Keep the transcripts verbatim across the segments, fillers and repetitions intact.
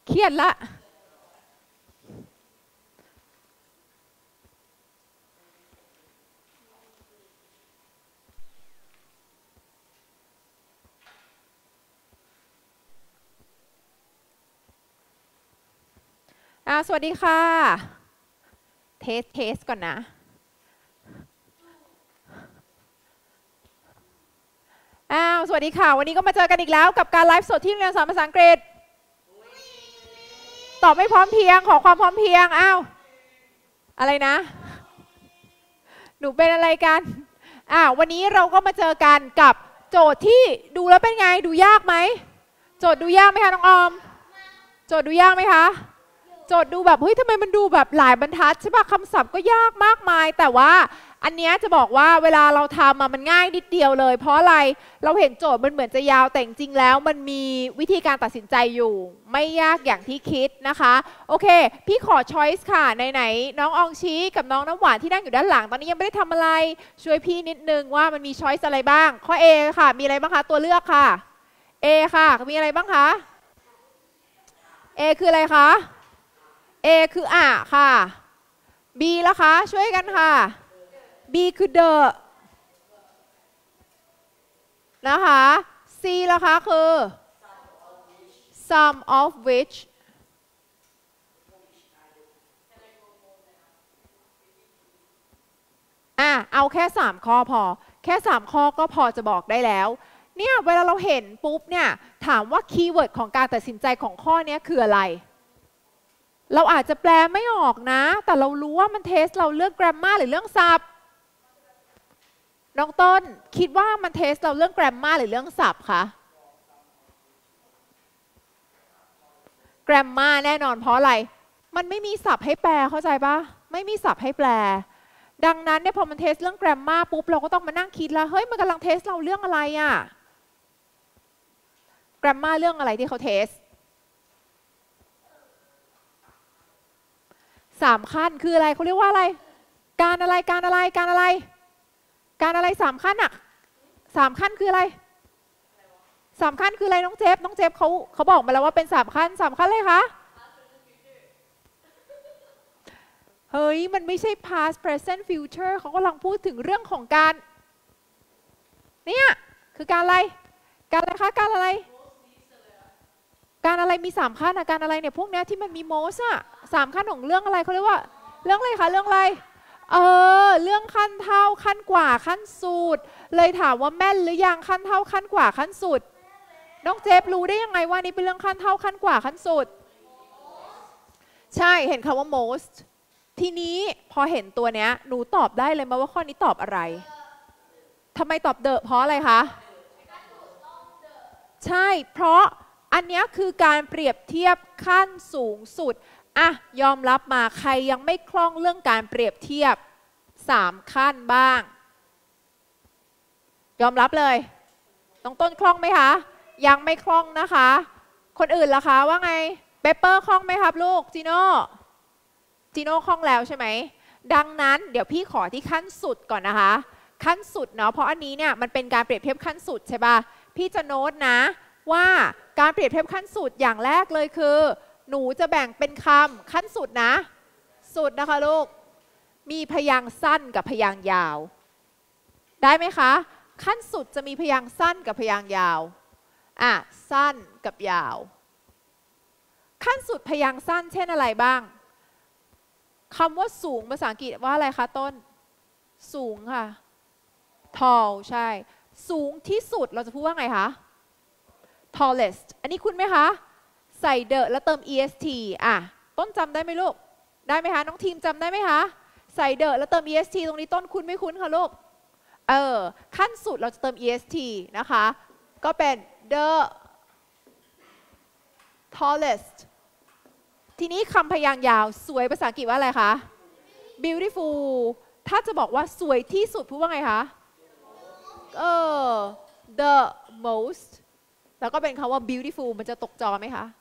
เครียดละอ่าสวัสดีค่ะเทสเทสก่อนนะอ้าวสวัสดีค่ะวันนี้ก็มาเจอกันอีกแล้วกับการไลฟ์สดที่โรงเรียนสอนภาษาอังกฤษตอบไม่พร้อมเพรียงขอความพร้อมเพรียงอ้าวอะไรนะหนูเป็นอะไรกันอ้าววันนี้เราก็มาเจอกันกับโจทย์ที่ดูแล้วเป็นไงดูยากไหมโจทย์ดูยากไหมคะน้องออมโจทย์ดูยากไหมคะโจทย์ดูแบบเฮ้ยทำไมมันดูแบบหลายบรรทัดใช่ปะคำศัพท์ก็ยากมากมายแต่ว่าอันนี้จะบอกว่าเวลาเราทำมันง่ายนิดเดียวเลยเพราะอะไรเราเห็นโจทย์มันเหมือนจะยาวแต่จริงๆแล้วมันมีวิธีการตัดสินใจอยู่ไม่ยากอย่างที่คิดนะคะโอเคพี่ขอช้อยส์ค่ะไหนๆน้องอองชีกับน้องน้ำหวานที่นั่งอยู่ด้านหลังตอนนี้ยังไม่ได้ทำอะไรช่วยพี่นิดนึงว่ามันมีช้อยส์อะไรบ้างข้อ A ค่ะมีอะไรบ้างคะตัวเลือกค่ะ A ค่ะมีอะไรบ้างคะ A คืออะไรคะ A คืออ่ะค่ะ B ล่ะคะช่วยกันค่ะ B คือ the นะคะ C ล่ะคะคือ some of which อ่ะเอาแค่สามข้อพอแค่สามข้อก็พอจะบอกได้แล้วเนี่ยเวลาเราเห็นปุ๊บเนี่ยถามว่าคีย์เวิร์ดของการตัดสินใจของข้อนี้คืออะไรเราอาจจะแปลไม่ออกนะแต่เรารู้ว่ามันเทสเราเรื่อง grammar หรือเรื่องศัพท์น้องต้นคิดว่ามันเทสเราเรื่อง grammar หรือเรื่องศัพท์คะ grammar แน่นอนเพราะอะไรมันไม่มีศัพท์ให้แปลเข้าใจปะไม่มีศัพท์ให้แปลดังนั้นเนี่ยพอมันเทสเรื่อง grammar ปุ๊บเราก็ต้องมานั่งคิดแล้วเฮ้ยมันกำลังเทสเราเรื่องอะไรอะ grammar เรื่องอะไรที่เขาเทสสามขั้นคืออะไรเขาเรียกว่าอะไรการอะไรการอะไรการอะไรการอะไรสามขั้นอะสามขั้นคืออะไรสามขั้นคืออะไรน้องเจฟน้องเจฟเขาเขาบอกมาแล้วว่าเป็นสามขั้นสามขั้นอะไรคะเฮ้ยมันไม่ใช่ past present future เขากำลังพูดถึงเรื่องของการเนี่ยคือการอะไรการอะไรคะการอะไรการอะไรมีสามขั้นอะการอะไรเนี่ยพวกนี้ที่มันมี most อะสามขั้นของเรื่องอะไรเขาเรียกว่าเรื่องอะไรคะเรื่องอะไรเออเรื่องขั้นเท่าขั้นกว่าขั้นสุดเลยถามว่าแม่นหรือยังขั้นเท่าขั้นกว่าขั้นสุดน้องเจฟรู้ได้ยังไงว่านี่เป็นเรื่องขั้นเท่าขั้นกว่าขั้นสุดใช่เห็นคำว่า most ทีนี้พอเห็นตัวเนี้ยหนูตอบได้เลยไหมว่าข้อนี้ตอบอะไรทำไมตอบเดอะเพราะอะไรคะใช่เพราะอันนี้คือการเปรียบเทียบขั้นสูงสุดอ่ะยอมรับมาใครยังไม่คล่องเรื่องการเปรียบเทียบสามขั้นบ้างยอมรับเลยน้องต้นคล่องไหมคะยังไม่คล่องนะคะคนอื่นล่ะคะว่าไงเปเปอร์คล่องไหมครับลูกจีโน่จีโน่คล่องแล้วใช่ไหมดังนั้นเดี๋ยวพี่ขอที่ขั้นสุดก่อนนะคะขั้นสุดเนาะเพราะอันนี้เนี่ยมันเป็นการเปรียบเทียบขั้นสุดใช่ป่ะพี่จะโน้ตนะว่าการเปรียบเทียบขั้นสุดอย่างแรกเลยคือหนูจะแบ่งเป็นคำขั้นสุดนะสุดนะคะลูกมีพยางค์สั้นกับพยางค์ยาวได้ไหมคะขั้นสุดจะมีพยางค์สั้นกับพยางค์ยาวอ่ะสั้นกับยาวขั้นสุดพยางค์สั้นเช่นอะไรบ้างคำว่าสูงภาษาอังกฤษว่าอะไรคะต้นสูงค่ะ tall ใช่สูงที่สุดเราจะพูดว่าไงคะ tallest อันนี้คุณไหมคะใส่เดอะแล้วเติม est อ่ะต้นจำได้ไหมลูกได้ไหมคะน้องทีมจำได้ไหมคะใส่เดอะแล้วเติม est ตรงนี้ต้นคุ้นไม่คุ้นคะลูกเออขั้นสุดเราจะเติม est นะคะก็เป็น the tallest ทีนี้คำพยางค์ยาวสวยภาษาอังกฤษว่าอะไรคะ beautiful ถ้าจะบอกว่าสวยที่สุดพูดว่าไงคะเออ the most แล้วก็เป็นคำว่า beautiful มันจะตกจอไหมคะ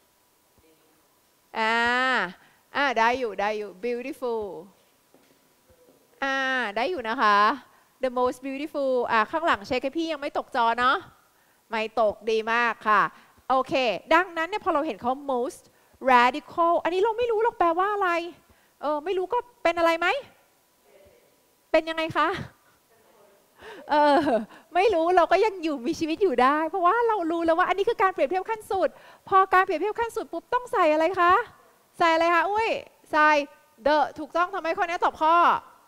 อ่าอ่าได้อยู่ได้อยู่ beautiful อ่าได้อยู่นะคะ the most beautiful อ่าข้างหลังเช็คให้พี่ยังไม่ตกจอเนาะไม่ตกดีมากค่ะโอเคดังนั้นเนี่ยพอเราเห็นเขา most radical อันนี้เราไม่รู้หรอกแปลว่าอะไรเออไม่รู้ก็เป็นอะไรไหมเป็นยังไงคะเออไม่รู้เราก็ยังอยู่มีชีวิตอยู่ได้เพราะว่าเรารู้แล้วว่าอันนี้คือการเปรียบเทียบขั้นสุดพอการเปรียบเทียบขั้นสุดปุ๊บต้องใส่อะไรคะใส่อะไรคะอุ้ยใส่ the ถูกต้องทำให้คนนี้ตอบข้อ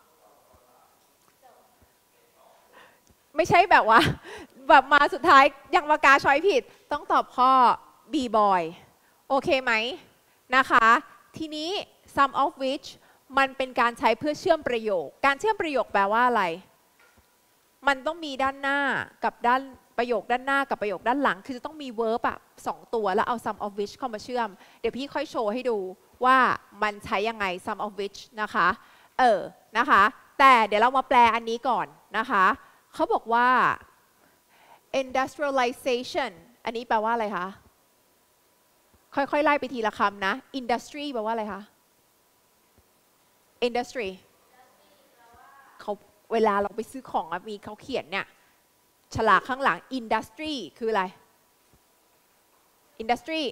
ไม่ใช่แบบว่าแบบมาสุดท้ายยังมากาช้อยผิดต้องตอบข้อ B boy โอเคไหมนะคะทีนี้ sum of which มันเป็นการใช้เพื่อเชื่อมประโยคการเชื่อมประโยคแปลว่าอะไรมันต้องมีด้านหน้ากับด้านประโยคด้านหน้ากับประโยคด้านหลังคือจะต้องมี verb อะสองตัวแล้วเอา sum of which เข้ามาเชื่อมเดี๋ยวพี่ค่อยโชว์ให้ดูว่ามันใช้ยังไง sum of which นะคะเออนะคะแต่เดี๋ยวเรามาแปลอันนี้ก่อนนะคะเขาบอกว่า industrialization อันนี้แปลว่าอะไรคะค่อยๆไล่ไปทีละคำนะ industry แปลว่าอะไรคะ industry เขาเวลาเราไปซื้อของมีเขาเขียนเนี่ยฉลากข้างหลัง industry คืออะไร industry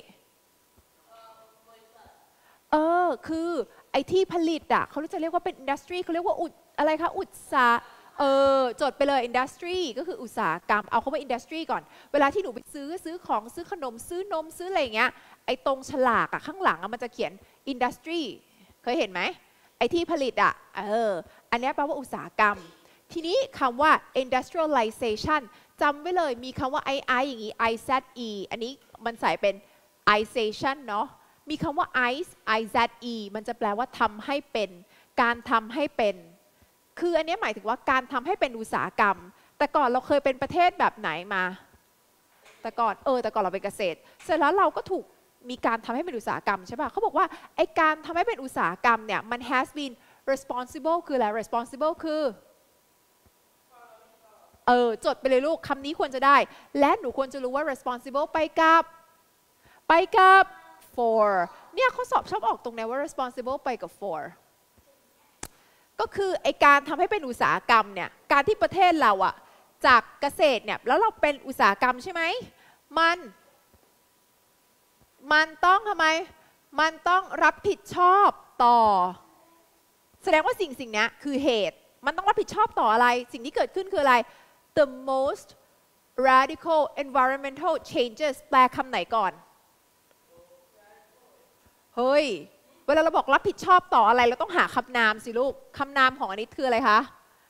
เออคือไอที่ผลิตอ่ะเขาจะเรียกว่าเป็น industry เขาเรียกว่าอุดอะไรคะอุตสาหเออจดไปเลย industry ก็คืออุตสาหกรรมเอาเข้ามา industry ก่อนเวลาที่หนูไปซื้อซื้อของซื้อขนมซื้อนมซื้ออะไรอย่างเงี้ยไอตรงฉลากอ่ะข้างหลังมันจะเขียน industry เคยเห็นไหมไอที่ผลิตอ่ะเอออันนี้แปลว่าอุตสาหกรรมทีนี้คำว่า industrialization จำไว้เลยมีคำว่า i i อย่างนี้ i z e อันนี้มันใส่เป็น ization เนาะมีคำว่า ice i z e มันจะแปลว่าทำให้เป็นการทำให้เป็นคืออันนี้หมายถึงว่าการทำให้เป็นอุตสาหกรรมแต่ก่อนเราเคยเป็นประเทศแบบไหนมาแต่ก่อนเออแต่ก่อนเราเป็นเกษตรเสร็จแล้วเราก็ถูกมีการทำให้เป็นอุตสาหกรรมใช่ป่ะเขาบอกว่าไอการทำให้เป็นอุตสาหกรรมเนี่ยมัน has been responsible คืออะไร responsible คือเออจดไปเลยลูกคำนี้ควรจะได้และหนูควรจะรู้ว่า responsible ไปกับไปกับ for เนี่ยข้อสอบชอบออกตรงไหนว่า responsible ไปกับ for ก็คือไอการทำให้เป็นอุตสาหกรรมเนี่ยการที่ประเทศเราอะจากเกษตรเนี่ยแล้วเราเป็นอุตสาหกรรมใช่ไหมมันมันต้องทำไมมันต้องรับผิดชอบต่อแสดงว่าสิ่งสิ่งนี้คือเหตุมันต้องรับผิดชอบต่ออะไรสิ่งที่เกิดขึ้นคืออะไร the most radical environmental changes แปลคำไหนก่อนเฮ้ยเวลาเราบอกรับผิดชอบต่ออะไรเราต้องหาคำนามสิลูกคำนามของอันนี้คืออะไรคะ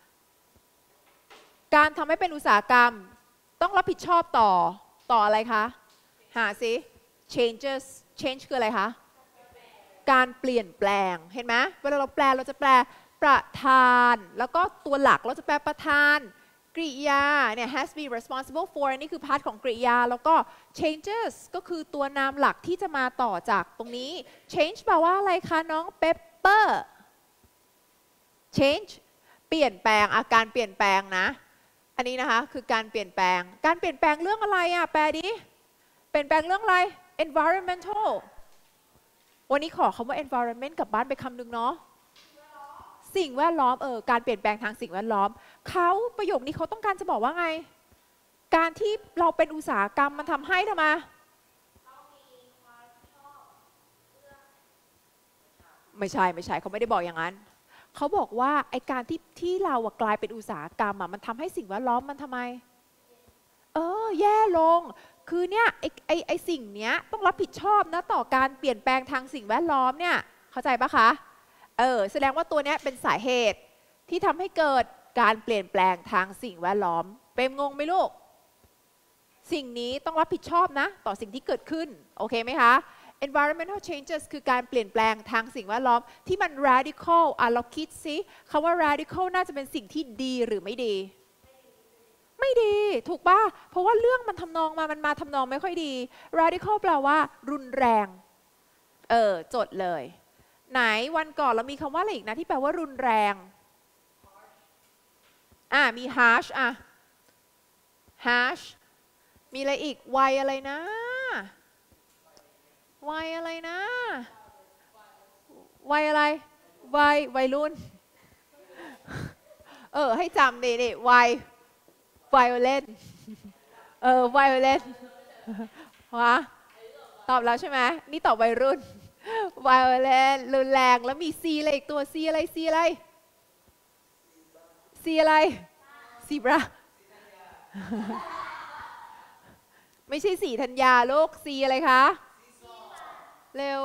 การทำให้เป็นอุตสาหกรรมต้องรับผิดชอบต่อต่ออะไรคะหาสิ changes change คืออะไรคะการเปลี่ยนแปลงเห็นไหมเวลาเราแปลเราจะแปลประธานแล้วก็ตัวหลักเราจะแปลประธานกริยาเนี่ย has been responsible for นี่คือพาร์ทของกริยาแล้วก็ changes ก็คือตัวนามหลักที่จะมาต่อจากตรงนี้ change แปลว่าอะไรคะน้องเปปเปอร์ change เปลี่ยนแปลงอาการเปลี่ยนแปลงนะอันนี้นะคะคือการเปลี่ยนแปลงการเปลี่ยนแปลงเรื่องอะไรอ่ะแปลดิเปลี่ยนแปลงเรื่องอะไร environmental วันนี้ขอคำว่า environment กลับบ้านไปคำหนึ่งเนาะสิ่งแวดล้อมเออการเปลี่ยนแปลงทางสิ่งแวดล้อมเขาประโยคนี้เขาต้องการจะบอกว่าไงการที่เราเป็นอุตสาหกรรมมันทำให้ทำไมไม่ใช่ไม่ใช่เขาไม่ได้บอกอย่างนั้นเขาบอกว่าไอการที่ที่เรากลายเป็นอุตสาหกรรมอ่ะมันทำให้สิ่งแวดล้อมมันทำไมเออแย่ลงคือเนี่ยไอไอไอสิ่งเนี้ยต้องรับผิดชอบนะต่อการเปลี่ยนแปลงทางสิ่งแวดล้อมเนี่ยเข้าใจปะคะเออแสดงว่าตัวนี้เป็นสาเหตุที่ทำให้เกิดการเปลี่ยนแปลงทางสิ่งแวดล้อมเปรมงงไหมลูกสิ่งนี้ต้องรับผิดชอบนะต่อสิ่งที่เกิดขึ้นโอเคไหมคะ environmental changes คือการเปลี่ยนแปลงทางสิ่งแวดล้อมที่มัน radical อ่ะเราคิดซิคำว่า radical น่าจะเป็นสิ่งที่ดีหรือไม่ดีไม่ดีถูกป่ะเพราะว่าเรื่องมันทำนองมามันมาทำนองไม่ค่อยดี radical แปลว่ารุนแรงเออจดเลยไหนวันก่อนเรามีคำว่าอะไรอีกนะที่แปลว่ารุนแรงอ่ะมี harsh อ่ะ harsh มีอะไรอีกวัยอะไรนะวัยอะไรนะวัยอะไรวัยวัยรุ่นเออให้จำดิดิวัย violent เออ violent วะตอบแล้วใช่ไหมนี่ตอบวัยรุ่น violent รุนแรงแล้วมี C อะไรอีกตัว C อะไร C อะไร C อะไร zebra ไม่ใช่สีธัญญาลูก C อะไรคะเร็ว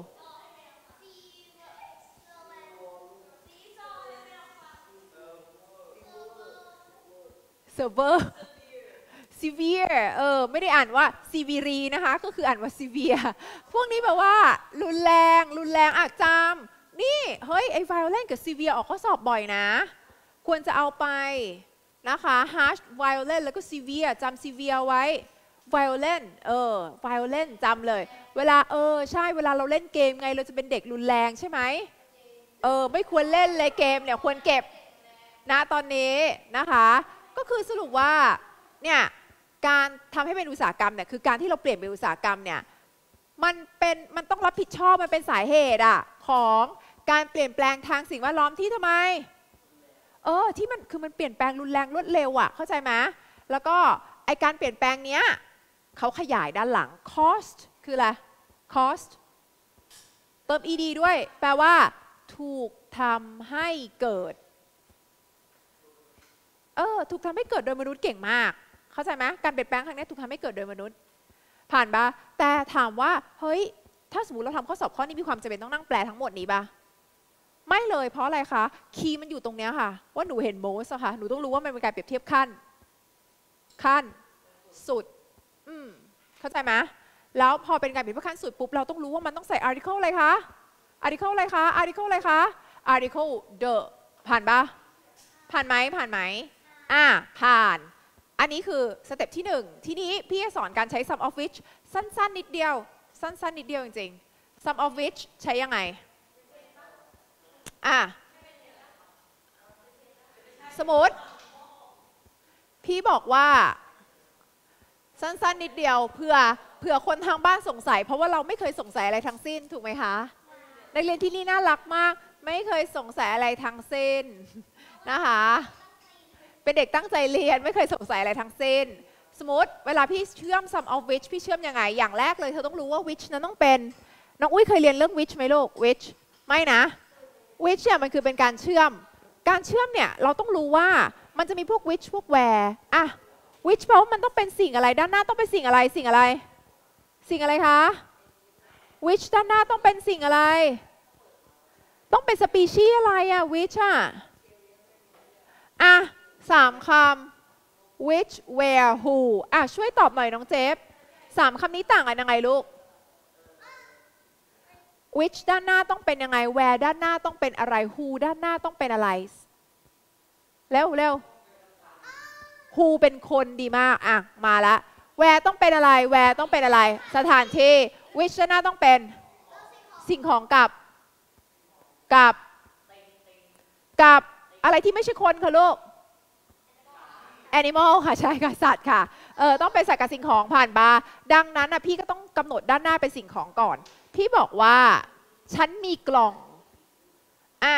เซิร์ฟเวอร์ severe เออไม่ได้อ่านว่า severe นะคะก็คืออ่านว่า severe พวกนี้แบบว่ารุนแรงรุนแรงอ่ะจำนี่เฮ้ยไอ้ violent กับ severe ออกข้อสอบบ่อยนะควรจะเอาไปนะคะ harsh violent แล้วก็ severe จำ severe ไว้ violent เออ violent จำเลยเวลาเออใช่เวลาเราเล่นเกมไงเราจะเป็นเด็กรุนแรงใช่ไหมเออไม่ควรเล่นเลยเกมเนี่ยควรเก็บนะตอนนี้นะคะก็คือสรุปว่าเนี่ยการทำให้เป็นอุตสาหกรรมเนี่ยคือการที่เราเปลี่ยนเป็นอุตสาหกรรมเนี่ยมันเป็นมันต้องรับผิดชอบมันเป็นสาเหตุอะของการเปลี่ยนแปลงทางสิ่งแวดล้อมที่ทำไมเออที่มันคือมันเปลี่ยนแปลงรุนแรงรวดเร็วอะเข้าใจไหมแล้วก็ไอการเปลี่ยนแปลงเนี้ยเขาขยายด้านหลัง cost คืออะไร cost เติม ed ด้วยแปลว่าถูกทำให้เกิดเออถูกทำให้เกิดโดยมนุษย์เก่งมากเข้าใจไหมการเปลี่ยนแปลงครั้งนี้ถูกทำให้เกิดโดยมนุษย์ผ่านปะแต่ถามว่าเฮ้ยถ้าสมมติเราทำข้อสอบข้อนี้มีความจำเป็นต้องนั่งแปลทั้งหมดนี้ปะไม่เลยเพราะอะไรคะคีย์มันอยู่ตรงเนี้ยค่ะว่าหนูเห็นโมสอะค่ะหนูต้องรู้ว่ามันเป็นการเปรียบเทียบขั้นขั้นสุดอืมเข้าใจไหมแล้วพอเป็นการเปรียบเทียบขั้นสุดปุ๊บเราต้องรู้ว่ามันต้องใส่ article อะไรคะ article อะไรคะ article อะไรคะ article the ผ่านปะผ่านไหมผ่านไหมอ่ะผ่านอันนี้คือสเต็ปที่หนึ่งทีนี้พี่จะสอนการใช้ sum of which สั้นๆนิดเดียวสั้นๆนิดเดียวจริงๆ sum of which ใช้ยังไงอ่ะสมมติพี่บอกว่าสั้นๆนิดเดียวเพื่อเผื่อคนทางบ้านสงสัยเพราะว่าเราไม่เคยสงสัยอะไรทั้งสิ้นถูกไหมคะนักเรียนที่นี่น่ารักมากไม่เคยสงสัยอะไรทั้งสิ้นนะคะเป็นเด็กตั้งใจเรียนไม่เคยสงสัยอะไรทั้งสิ้นสมมติเวลาพี่เชื่อม sum of which พี่เชื่อมยังไงอย่างแรกเลยเธอต้องรู้ว่า which นั้นต้องเป็นน้องอุ้ยเคยเรียนเรื่อง which ไหมลูก which ไม่นะ which เนี่ยมันคือเป็นการเชื่อมการเชื่อมเนี่ยเราต้องรู้ว่ามันจะมีพวก which พวก where อะ which แปลว่ามันต้องเป็นสิ่งอะไรด้านหน้าต้องเป็นสิ่งอะไรสิ่งอะไรสิ่งอะไรคะ which ด้านหน้าต้องเป็นสิ่งอะไรต้องเป็นสปีชีส์อะไรอะ which อะอะสามคำ which where who อ่ะช่วยตอบหน่อยน้องเจฟสามคำนี้ต่างกันยังไงลูก which ด้านหน้าต้องเป็นยังไง where ด้านหน้าต้องเป็นอะไร who ด้านหน้าต้องเป็นอะไรเร็วเร็ว who เป็นคนดีมากอ่ะมาละ where ต้องเป็นอะไร where ต้องเป็นอะไรสถานที่ which ด้านหน้าต้องเป็นสิ่งของกับกับกับอะไรที่ไม่ใช่คนค่ะลูก animal ค่ะใช่ค่ะสัตว์ค่ะเออต้องเป็นสัตว์กับสิ่งของผ่านบาร์ดังนั้นนะพี่ก็ต้องกำหนดด้านหน้าเป็นสิ่งของก่อนพี่บอกว่าฉันมีกล่องอ่ะ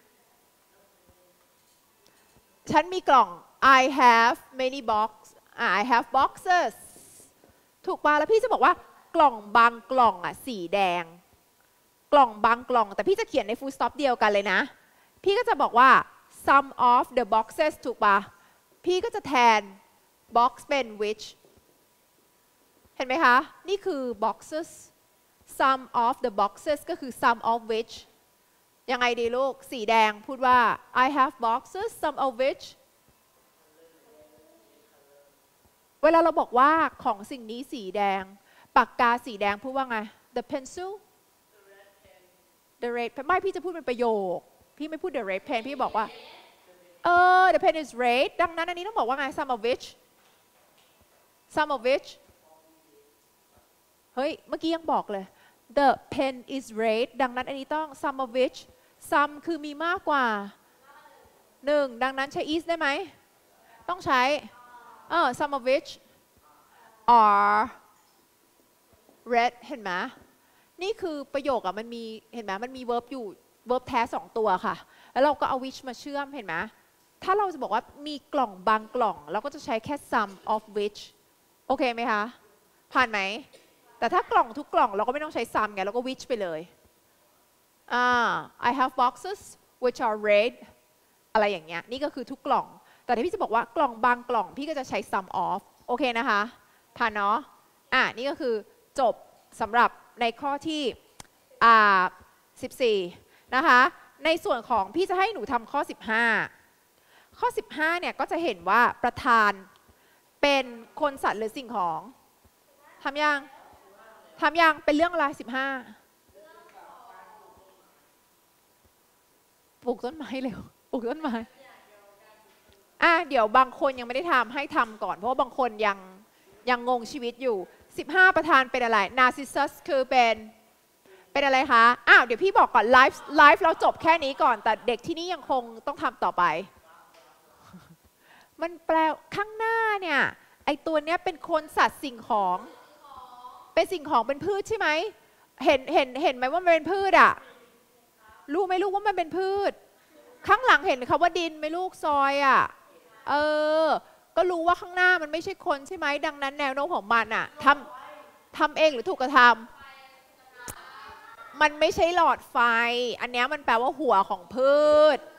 ฉันมีกล่อง I have many box อ่ะ I have boxes ถูกป่ะแล้วพี่จะบอกว่ากล่องบางกล่องอ่ะสีแดงกล่องบางกล่องแต่พี่จะเขียนใน full stop เดียวกันเลยนะพี่ก็จะบอกว่า sum of the boxes ถูกป่ะพี่ก็จะแทน box เป็น which เห็นไหมคะนี่คือ boxes sum of the boxes ก็คือ sum of which ยังไงดีลูกสีแดงพูดว่า I have boxes sum of which เวลาเราบอกว่าของสิ่งนี้สีแดงปากกาสีแดงพูดว่าไง the pencil the red pen ไม่พี่จะพูดเป็นประโยคพี่ไม่พูด the red pen พี่บอกว่าเออ the pen is red ดังนั้นอันนี้ต้องบอกว่าไง sum of which sum of which เฮ้ยเมื่อกี้ยังบอกเลย the pen is red ดังนั้นอันนี้ต้อง sum of which sum คือมีมากกว่าหนึ่งดังนั้นใช้ is ได้ไหมต้องใช้เออ sum of which are red เห็นไหมนี่คือประโยคอะมันมีเห็นไหมมันมี verb อยู่ verb แท้สองตัวค่ะแล้วเราก็เอา which มาเชื่อมเห็นไหมถ้าเราจะบอกว่ามีกล่องบางกล่องเราก็จะใช้แค่ sum of which โอเคไหมคะผ่านไหมแต่ถ้ากล่องทุกกล่องเราก็ไม่ต้องใช้ sum ไงเราก็ which ไปเลยอ่า I have boxes which are red อะไรอย่างเงี้ยนี่ก็คือทุกกล่องแต่ถ้าพี่จะบอกว่ากล่องบางกล่องพี่ก็จะใช้ sum of โอเคนะคะผ่านเนาะอ่ะนี่ก็คือจบสำหรับในข้อที่อ่าสิบสี่นะคะในส่วนของพี่จะให้หนูทำข้อสิบห้าข้อสิบห้าเนี่ยก็จะเห็นว่าประธานเป็นคนสัตว์หรือสิ่งของทำยังทำยังเป็นเรื่องอะไรสิบห้าปลูกต้นไม้เร็วปลูกต้นไม้อ่ะเดี๋ยวบางคนยังไม่ได้ทำให้ทำก่อนเพราะว่าบางคนยังยังงงชีวิตอยู่สิบห้าประธานเป็นอะไร Narcissus คือเป็นเป็นอะไรคะอ้าวเดี๋ยวพี่บอกก่อนไลฟ์ไลฟ์เราจบแค่นี้ก่อนแต่เด็กที่นี่ยังคงต้องทำต่อไปมันแปลข้างหน้าเนี่ยไอตัวเนี้ยเป็นคนสัตว์สิ่งของเป็นสิ่งของเป็นพืชใช่ไหมเห็นเห็นเห็นไหมว่ามันเป็นพืชอ่ะรู้ไหมลูกว่ามันเป็นพืชข้างหลังเห็นคำว่าดินไหมลูกซอยอ่ะเออก็รู้ว่าข้างหน้ามันไม่ใช่คนใช่ไหมดังนั้นแนวโน้มของมันอ่ะทำทำเองหรือถูกกระทำมันไม่ใช่หลอดไฟอันนี้มันแปลว่าหัวของพืช